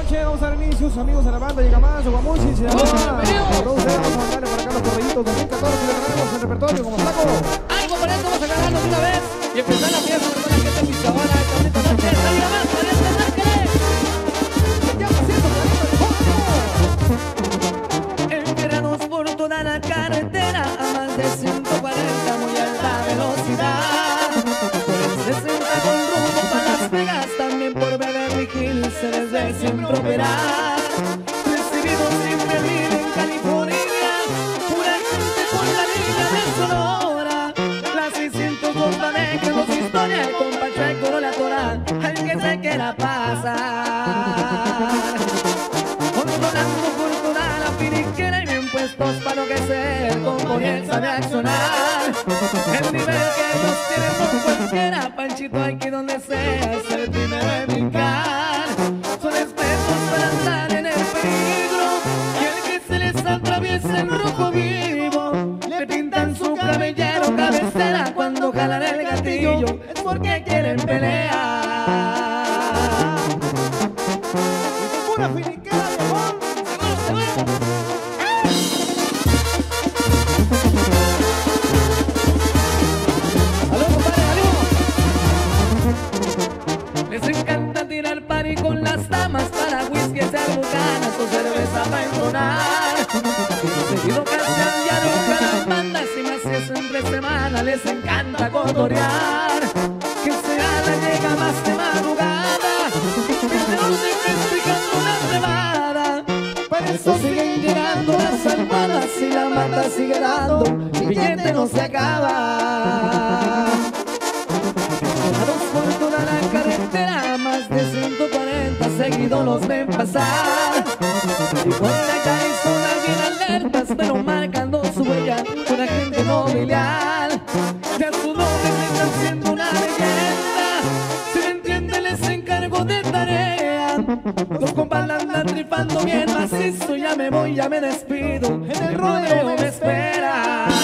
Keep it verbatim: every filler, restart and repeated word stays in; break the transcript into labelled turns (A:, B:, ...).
A: noche, vamos a dar inicio, sus amigos a la banda, llega más, Guamuchi, se llama. Todos ustedes vamos a mandarle para acá los correitos dos mil catorce, le traemos el repertorio como saco.
B: Algo para eso vamos a agarrarnos de una vez y empezar la fiesta con la gente en Pizabala, esta bonita noche. ¡Salga más, para este ataque!
A: Ya pasito,
B: Enterrados por toda la carretera a más de ciento cuarenta, muy alta velocidad. Por el sesenta con rumbo para Las Vegas, también por Beverly Hills se les ve siempre operar. Recibidos siempre bien en California, pura gente con la línea de Sonora. La seiscientos dos maneja dos historias, el compa Checo no la tora al que se quiera pasar. Controlando por toda la finiquera y bien puestos para enloquecer, como él sabe accionar. El nivel que ellos tienen por cualquiera, Panchito aquí donde sea es el primero en brincar. Son expertos para andar en el peligro y el que se les atraviesa el rojo vivo, le pintan su cabellero cabecera cuando jalan el gatillo, es porque quieren pelear.
A: pura finiquera, viejón.
B: Seguro, seguro. ¡Aló, compadre, aló! Les encanta tirar party con las damas para whisky, echar bucanas o cerveza para entonar. Seguido casi al diario cada banda, si más si es entre semana, les encanta cotorear. Que sea la llega más de madrugada, que se nos investigando una privada. Por eso siguen llegando las almohadas y la mata sigue dando, billete no se acaba. Parados por toda la carretera, más de ciento cuarenta seguidos los ven pasar. Y con la carizona bien alertas, pero marcando su huella, una gente nobiliar. De a su nombre le están siendo una leyenda, si me entiende les encargo de tarea. Los compas la andan tripando bien macizo, ya me voy, ya me despido, en el rodeo me espera.